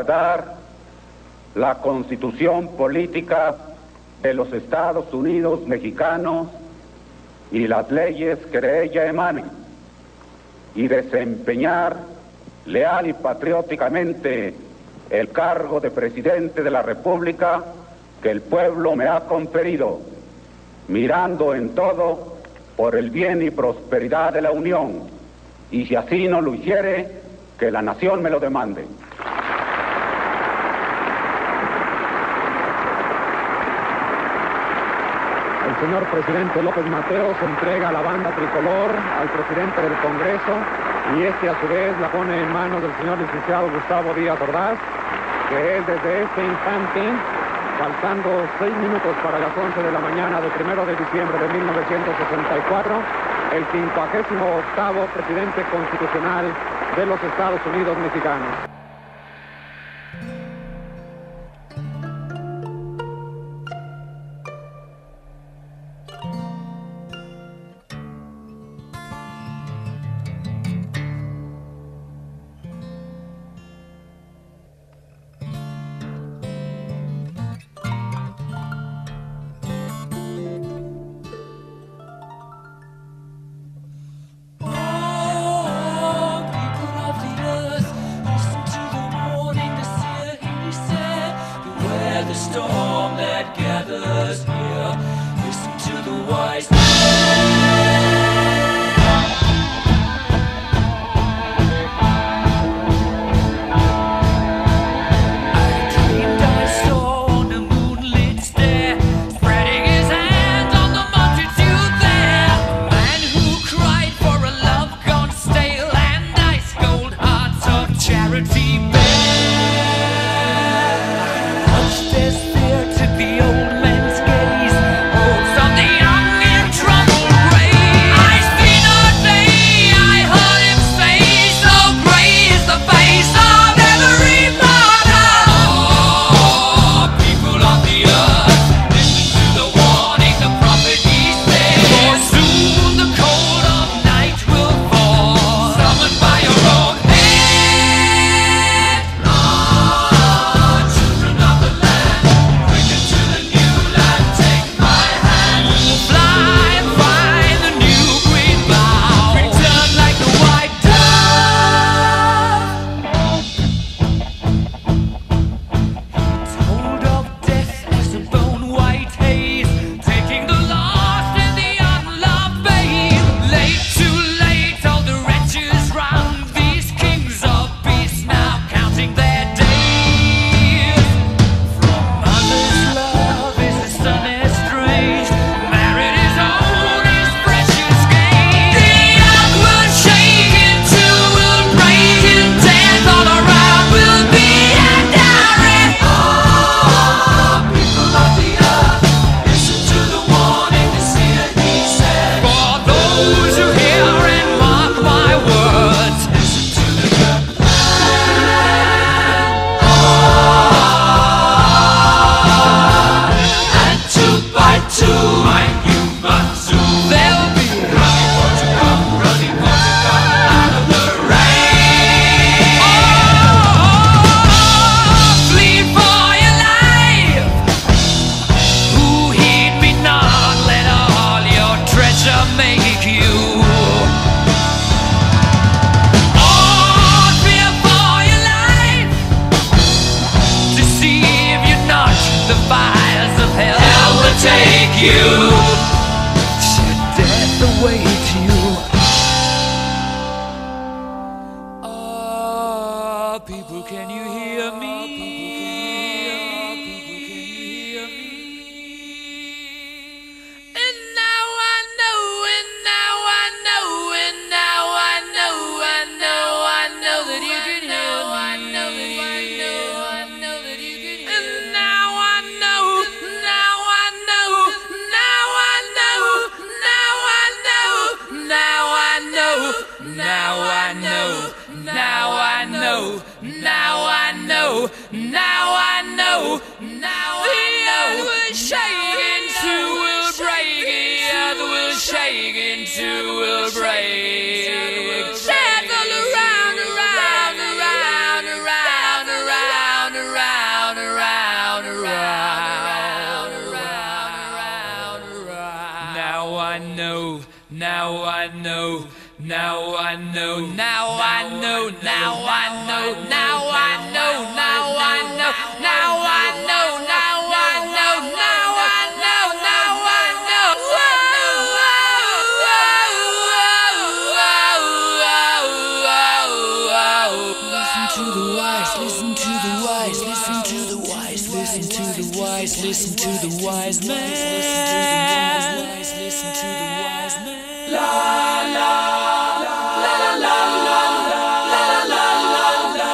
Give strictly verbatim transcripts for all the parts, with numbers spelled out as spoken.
dar la Constitución política de los Estados Unidos mexicanos y las leyes que de ella emanen, y desempeñar leal y patrióticamente el cargo de presidente de la República que el pueblo me ha conferido, mirando en todo por el bien y prosperidad de la Unión, y si así no lo hiciere, que la nación me lo demande. El señor presidente López Mateos entrega la banda tricolor al presidente del Congreso, y este a su vez la pone en manos del señor licenciado Gustavo Díaz Ordaz, que es desde este instante, faltando seis minutos para las once de la mañana del primero de diciembre de mil novecientos sesenta y cuatro, el cincuagésimo octavo presidente constitucional de los Estados Unidos mexicanos. The storm that gathers here, listen to the wise man. I dreamed I saw on a moonlit stair, spreading his hands on the multitude there, a man who cried for a love gone stale and ice cold hearts of charity bear. Take you, should death await you. Ah, people, can you hear me? People, can you hear me? And now I know, and now I know, and now I know, I know, I know that you can hear me. I know that you can hear me. I know that you can hear me. And now I know, now I know. Now I know, now I know, now I know, now I know, now I know. The earth will shake into will break, the earth will shake into will break. Circle around, around, around, around, around. now I know, now I know, now I know, now I know, now I know, now I know, now I know, now I know, now I know. Listen to the wise, listen to the wise, listen to the wise, listen to the wise, listen to the wise man. Listen to the wise man. La la la la la la la la la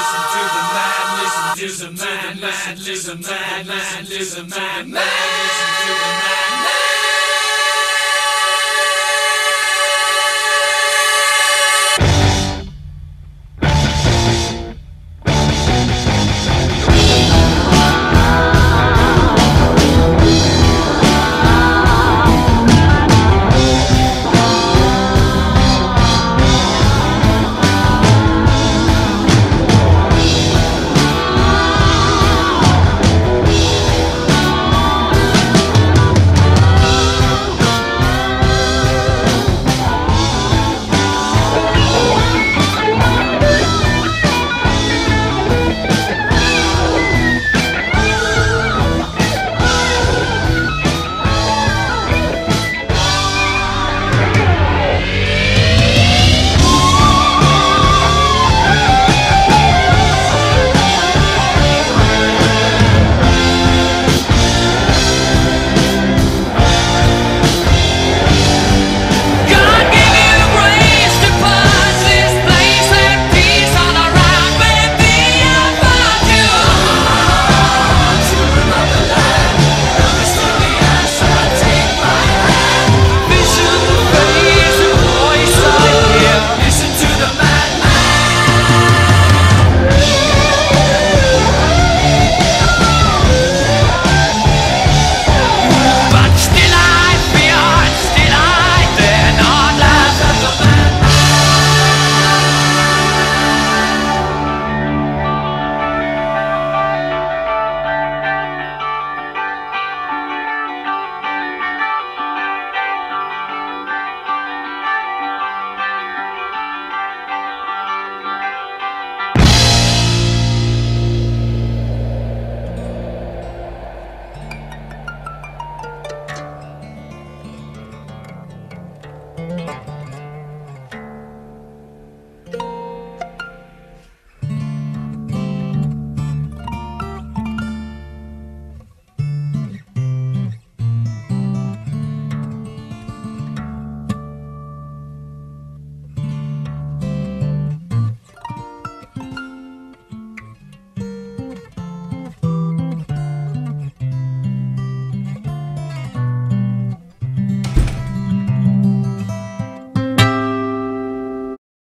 Listen to the man, listen to the man, listen to the man, listen to the man, listen.